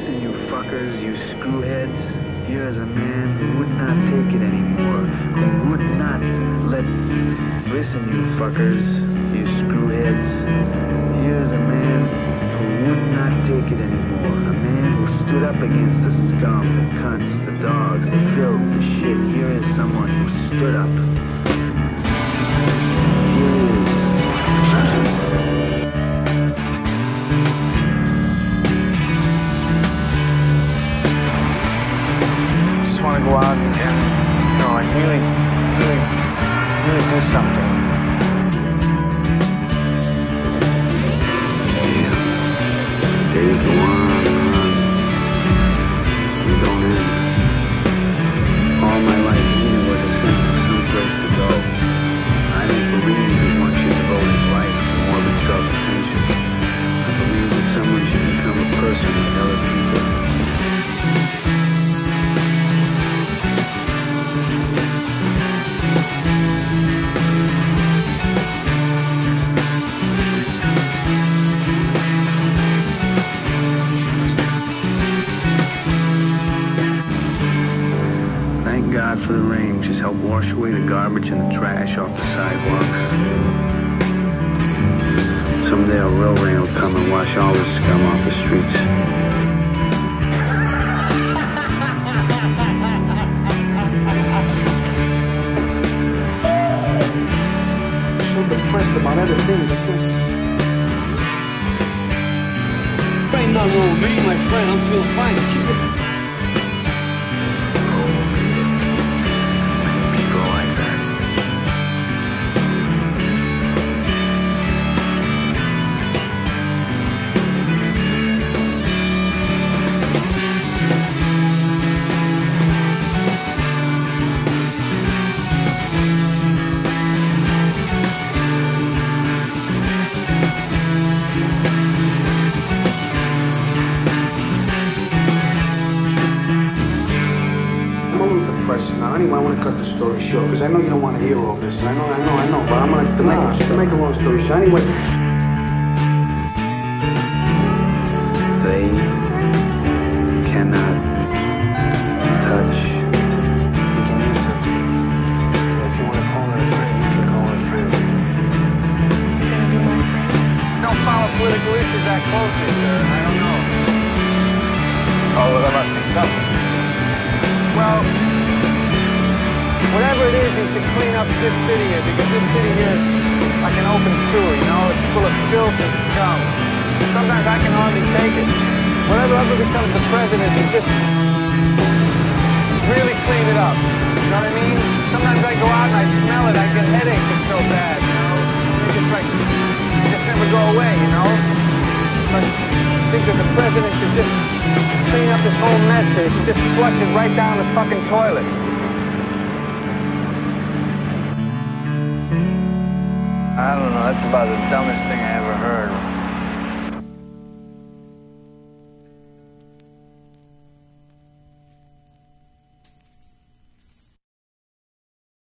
Listen, you fuckers, you screwheads. Here is a man who would not take it anymore. Who would not let... Listen, you fuckers, you screwheads. Here is a man who would not take it anymore. A man who stood up against the scum, the cunts, the dogs, the filth, the shit. Here is someone who stood up. Go out and like really do something. Yeah. Days go on and on. We don't end. All my life, meaning was a sense of some place to go. I don't believe that one should devote his life to morbid self-attention. I believe that someone should become a person like other people. Thank God for the rain, just help wash away the garbage and the trash off the sidewalks. Someday a real rain will come and wash all the scum off the streets. So depressed about everything. Ain't nothing wrong with me, my friend. I'm feeling fine. Keep it. Anyway, I want to cut the story short because I know you don't want to hear all this. I know, but I'm going to make a long story short. Anyway, they cannot touch. you can use it. If you want to call her a friend, you can call her a friend. Don't follow political issues that closely, sir. I don't know. Oh, well, that must be something. Well, whatever it is to clean up this city here, because this city here is like an open sewer, you know? It's full of filth and scum. Sometimes I can hardly take it. Whatever becomes the president is just really clean it up. You know what I mean? Sometimes I go out and I smell it, I get headaches, it's so bad, you know? It's just like, they just never go away, you know? But I think that the president should just clean up this whole mess here. He should just flush it right down the fucking toilet. I don't know. That's about the dumbest thing I ever heard.